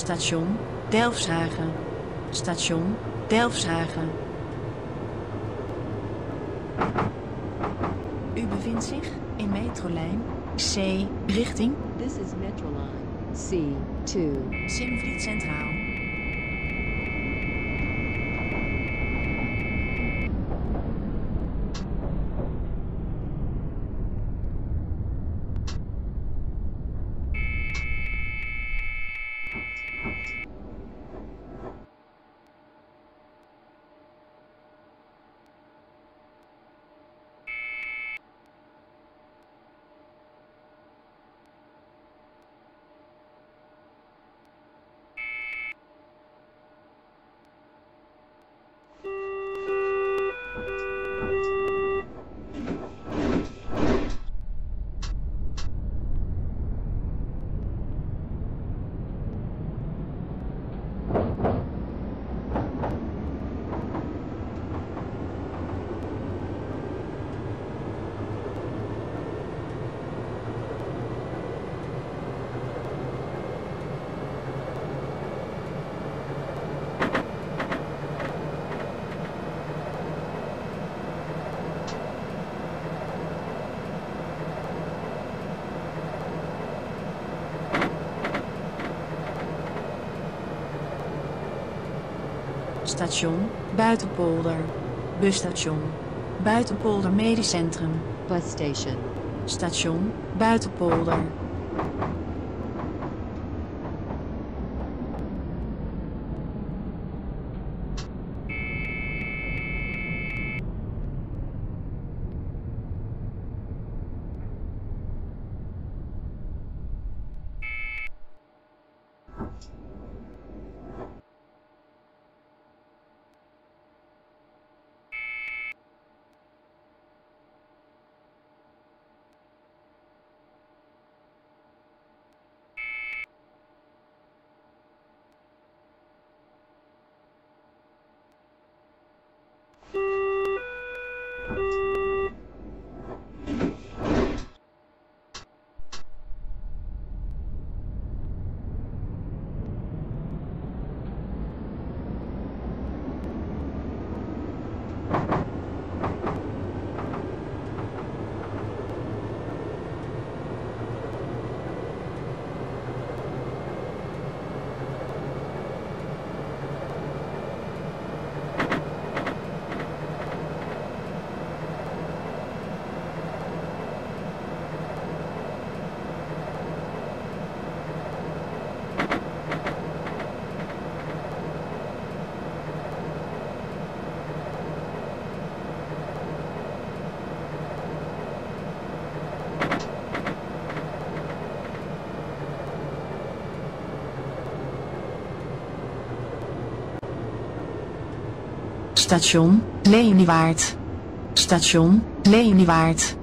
Station Delfshagen. Station Delfshagen. U bevindt zich in metrolijn C richting This is Metroline C2. Simvliet Centraal. Station Buitenpolder. Busstation Buitenpolder Medisch Centrum. Bus station. Station Buitenpolder. Station Lelywaard. Station Lelywaard.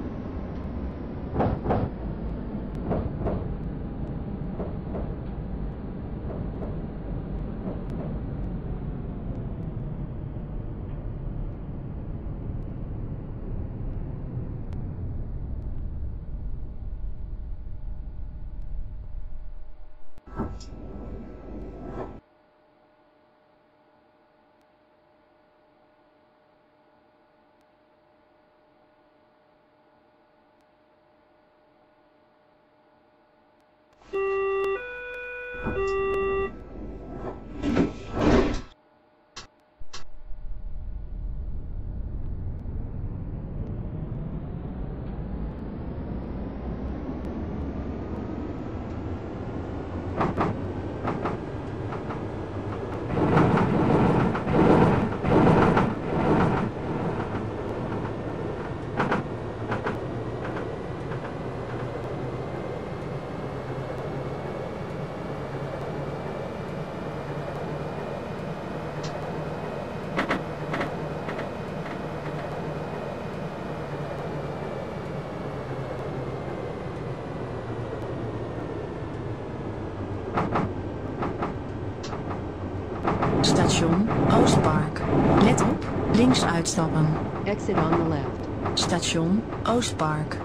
Station Oostpark. Let op, links uitstappen. Exit on the left. Station Oostpark.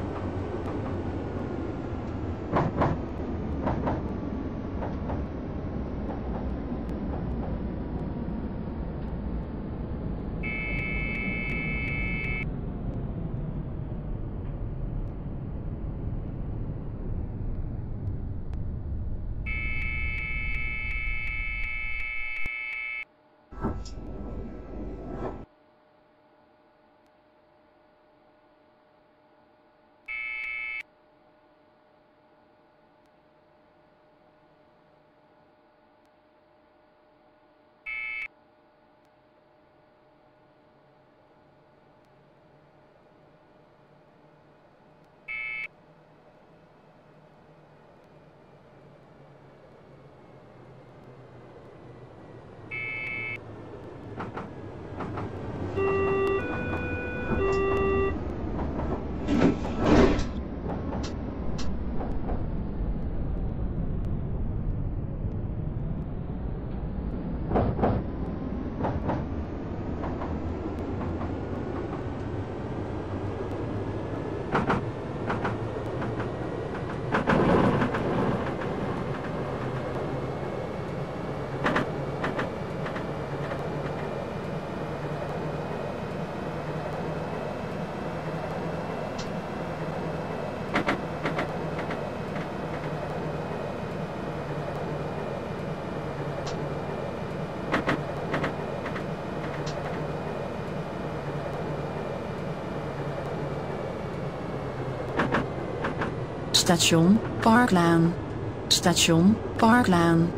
Station Parklaan. Station Parklaan.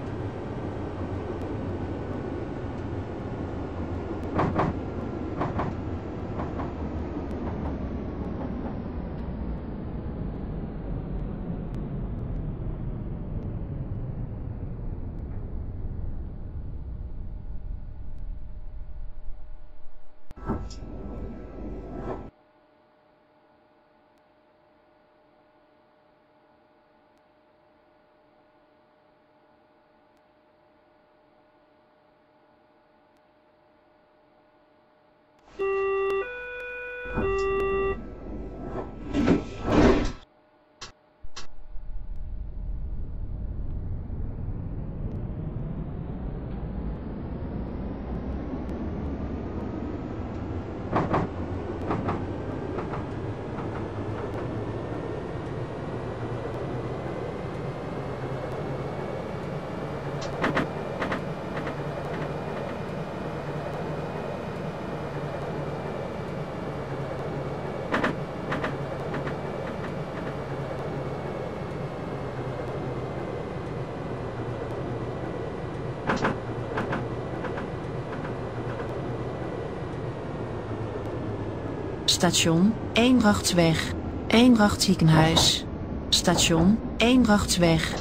Station Eendrachtsweg. Eendrachtsziekenhuis. Station Eendrachtsweg.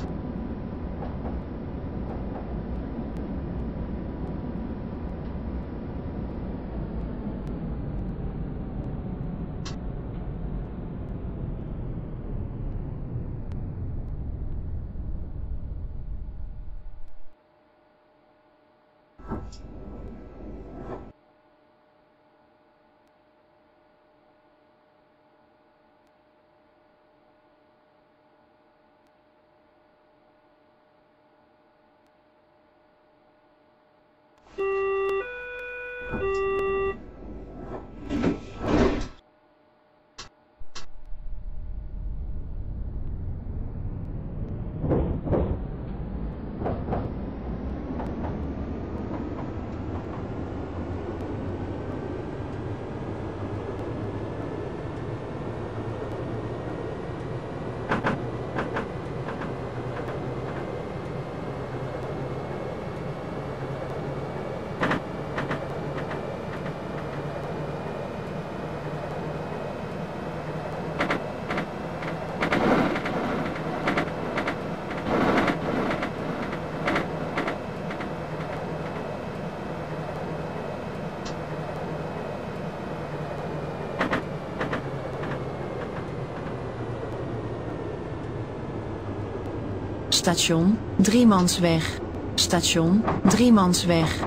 Station Driemansweg. Station Driemansweg.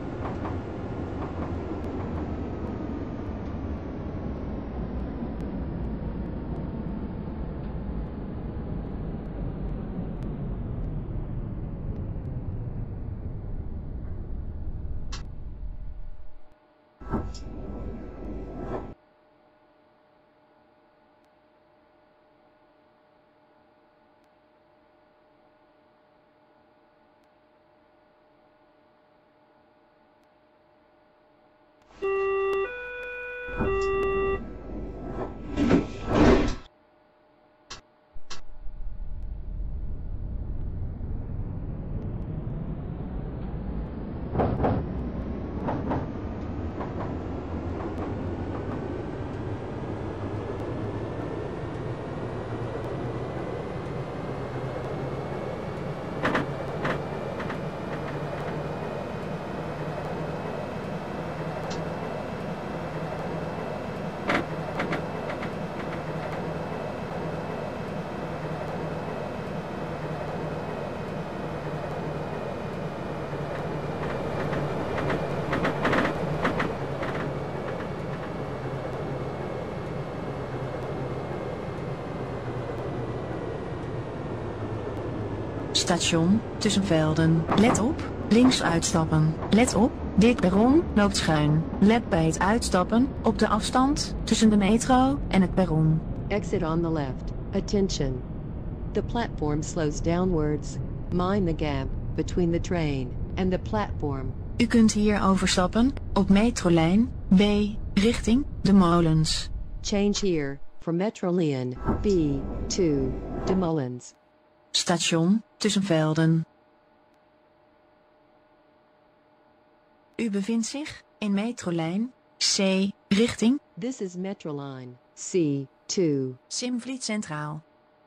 Station Tussenvelden. Let op, links uitstappen. Let op, dit perron loopt schuin. Let bij het uitstappen op de afstand tussen de metro en het perron. Exit on the left. Attention. The platform slows downwards. Mind the gap. between the train and the platform. U kunt hier overstappen op metrolijn B richting De Molens. Change here for Metrolijn B to De Molens. Station Tussenvelden. U bevindt zich in metrolijn C richting This is Metrolijn C2. Simvliet Centraal.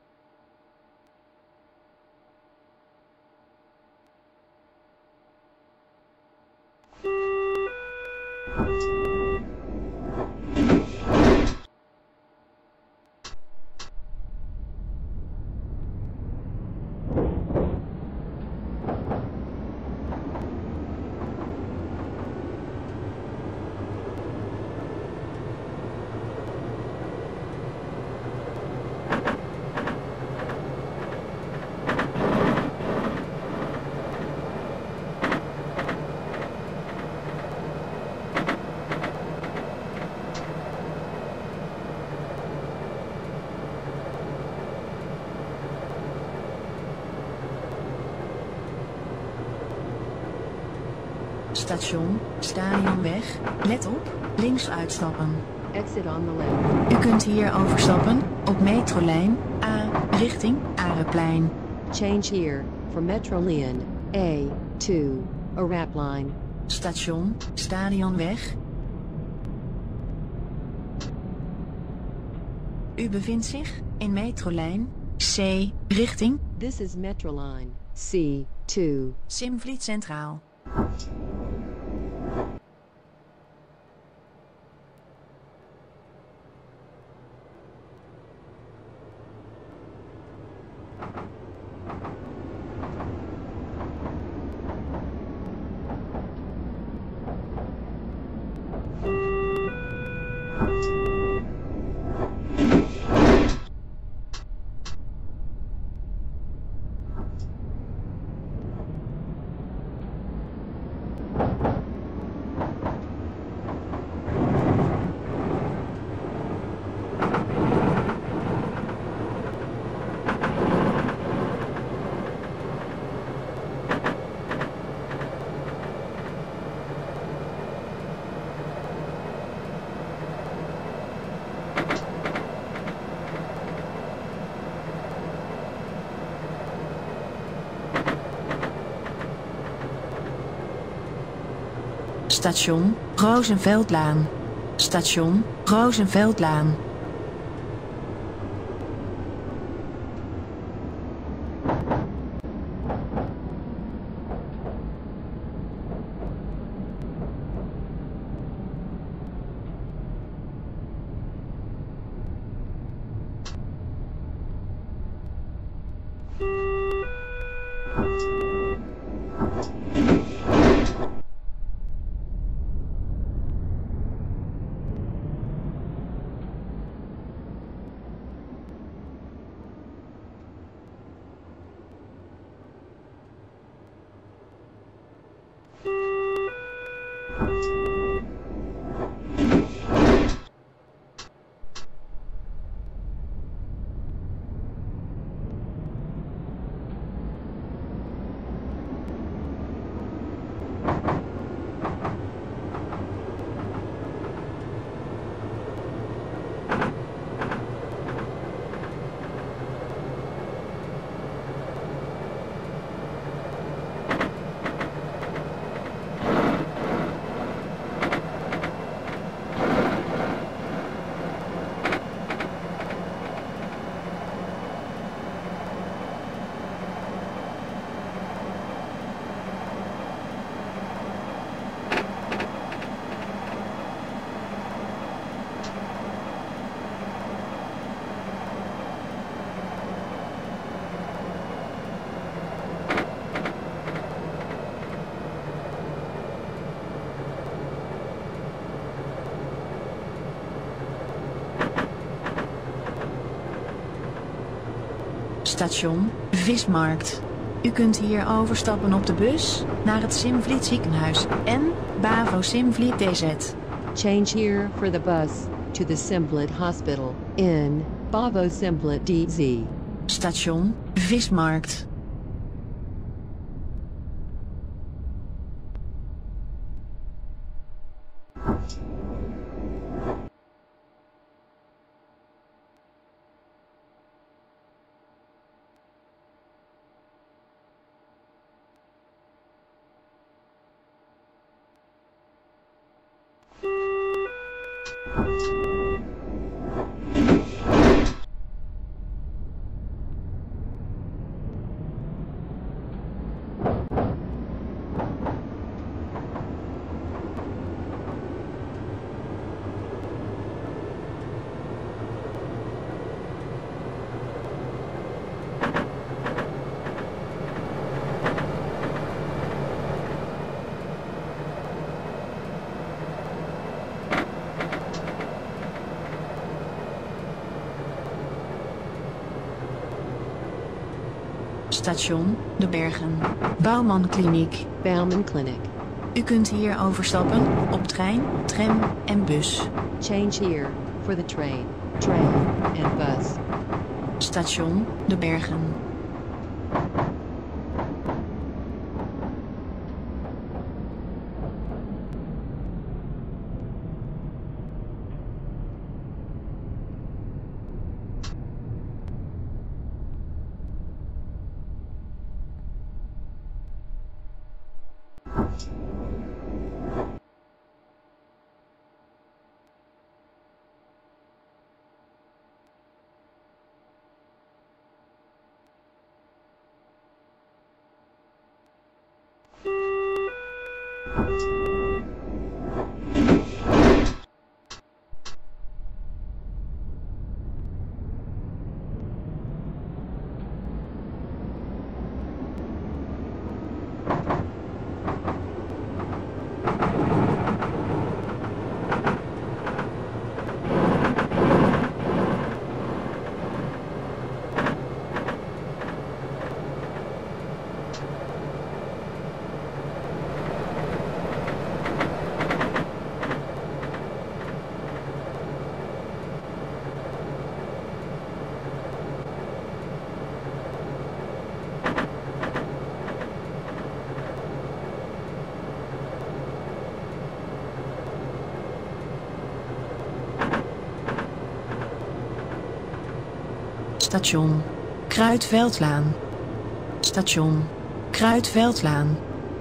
Station Stadionweg. Let op, links uitstappen. Exit on the left. U kunt hier overstappen op metrolijn A richting Areplein. Change here for Metrolijn A to Arapline. Station Stadionweg. U bevindt zich in metrolijn C richting This is Metrolijn C2. Simvliet Centraal. Station Rozenveldlaan. Station Rozenveldlaan. Station Vismarkt. U kunt hier overstappen op de bus naar het Simvliet ziekenhuis en Bavo Simvliet DZ. Change here for the bus to the Simvliet Hospital in Bavo Simvliet DZ. Station Vismarkt. Station De Bergen. Bouwman Kliniek. Bauman Clinic. U kunt hier overstappen op trein, tram en bus. Change here for the train, and bus. Station De Bergen. Station Kruidveldlaan. Station Kruidveldlaan.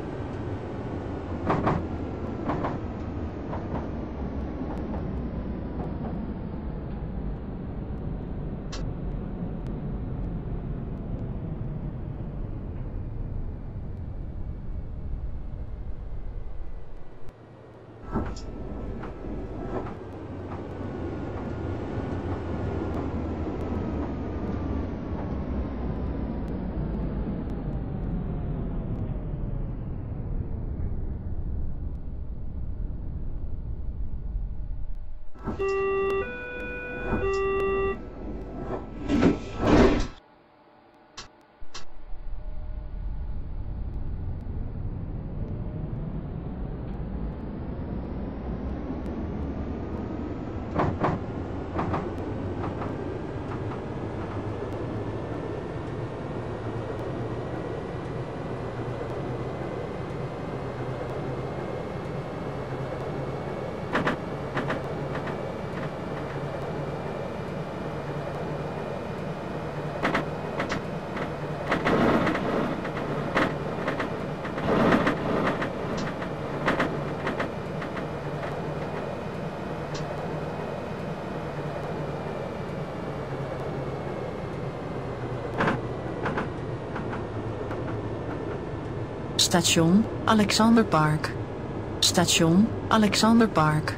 Station Alexanderpark. Station Alexanderpark.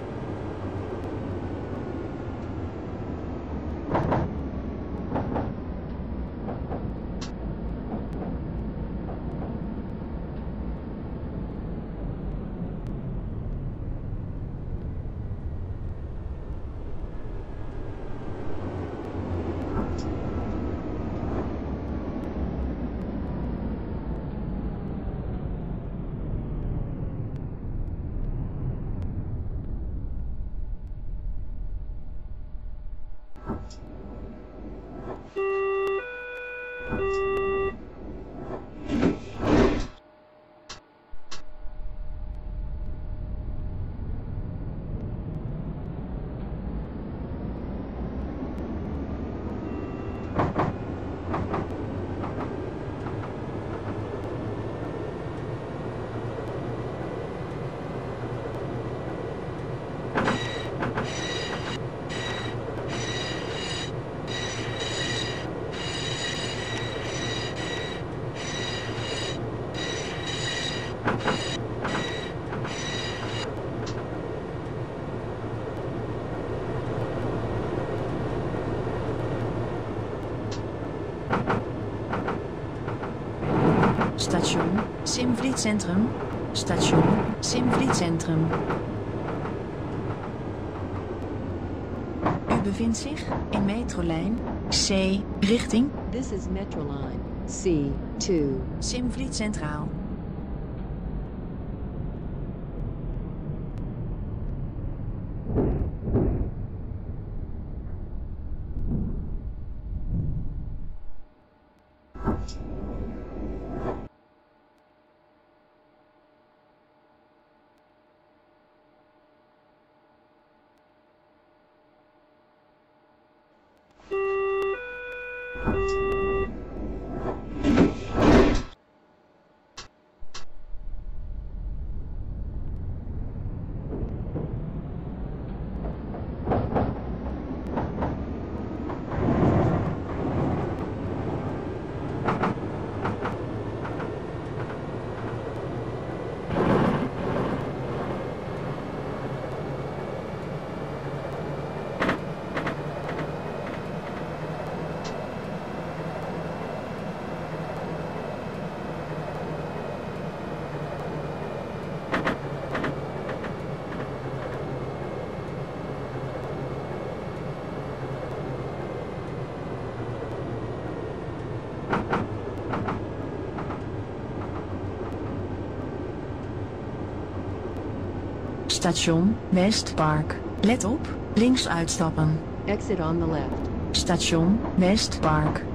Centrum. Station Simvliet Centrum. U bevindt zich in metrolijn C richting This is Metroline C2. Simvliet Centraal. Station Westpark. Let op, links uitstappen. Exit on the left. Station Westpark.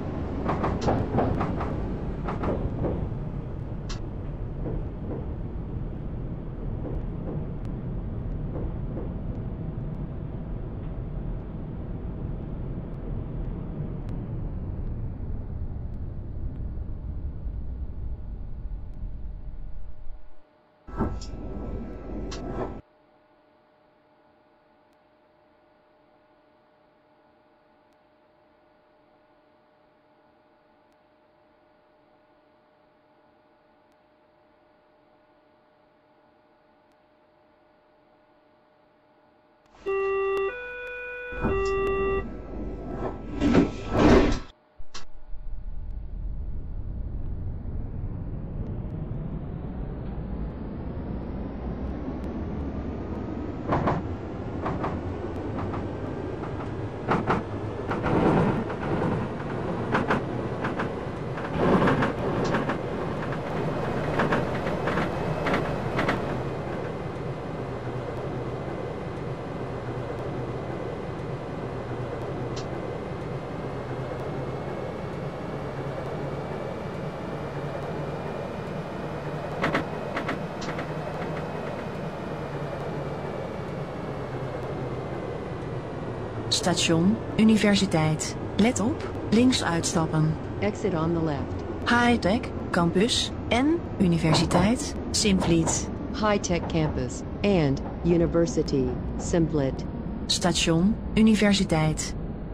Station Universiteit. Let op, links uitstappen. Exit on the left. High-tech Campus en Universiteit Simvliet. High-tech campus and University Simplet. Station Universiteit.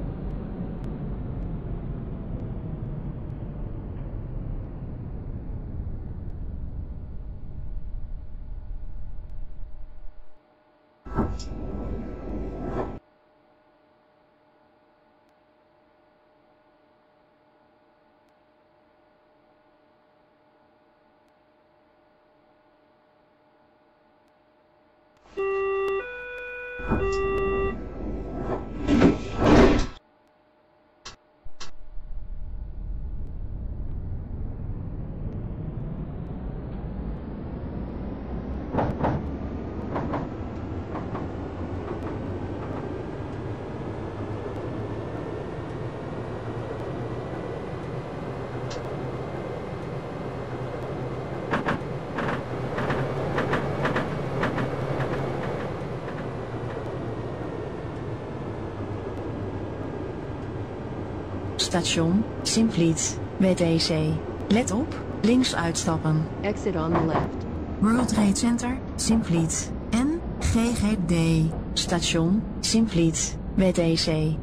Station Simvliet, WTC. Let op, links uitstappen. Exit on the left. World Trade Center, Simvliet. En GGD. Station Simvliet, WTC.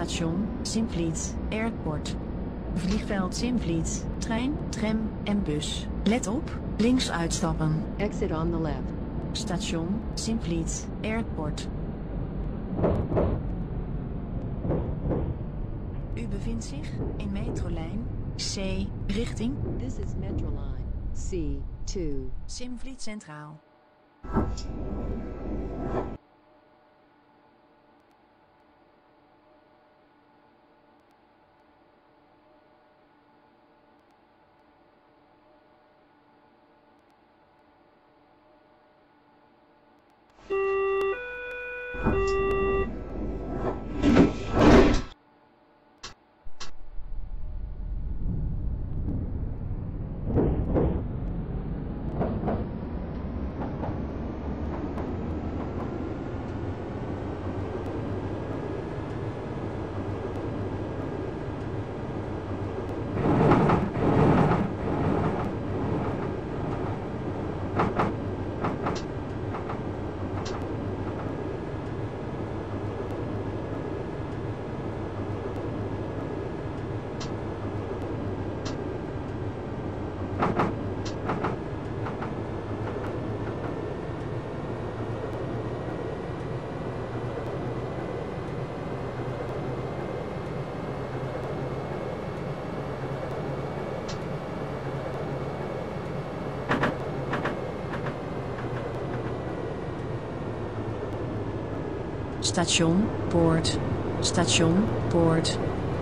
Station Simvliet Airport. Vliegveld Simvliet. Trein, tram en bus. Let op, links uitstappen. Exit on the left. Station Simvliet Airport. U bevindt zich in metrolijn C richting This is Metroline C2. Simvliet Centraal. Station Poort. Station Poort.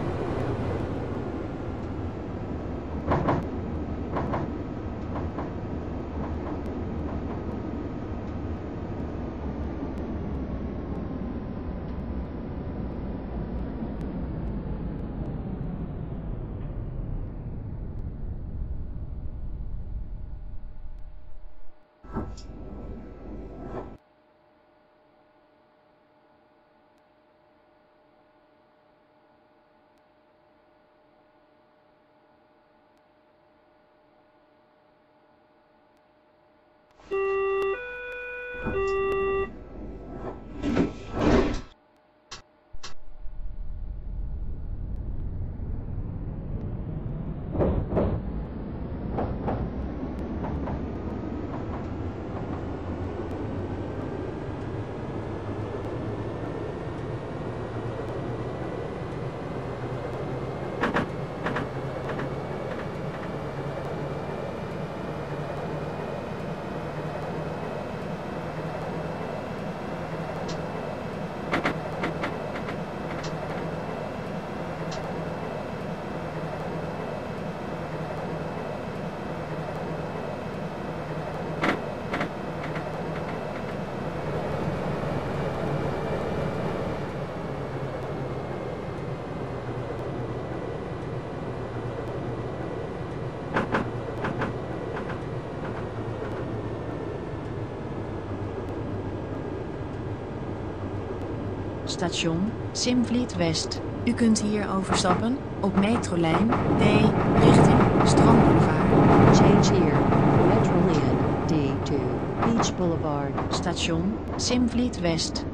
Station Simvliet West. U kunt hier overstappen op metrolijn D richting Strandboulevard. Change here. Metroline D2. Beach Boulevard. Station Simvliet West.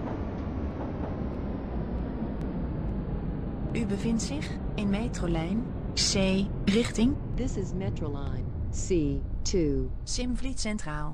U bevindt zich in metrolijn C richting This is Metroline C2. Simvliet Centraal.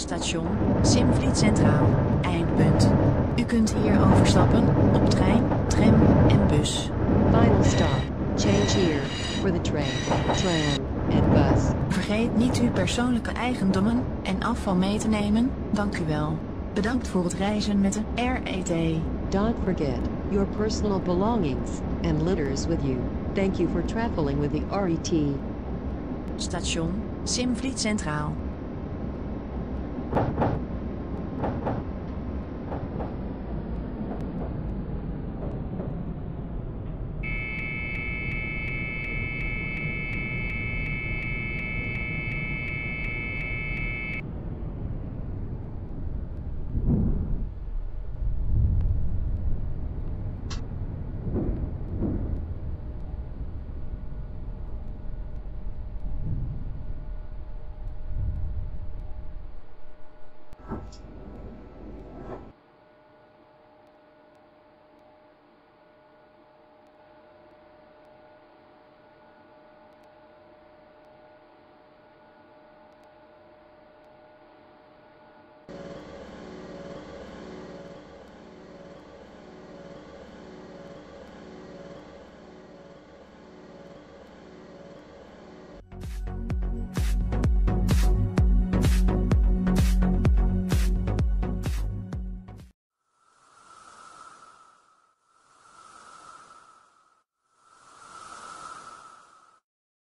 Station Simvliet Centraal. Eindpunt. U kunt hier overstappen op trein, tram en bus. Final stop. Change here for the train, tram, and bus. Vergeet niet uw persoonlijke eigendommen en afval mee te nemen. Dank u wel. Bedankt voor het reizen met de RET. Don't forget your personal belongings and litters with you. Thank you for traveling with the RET. Station Simvliet Centraal.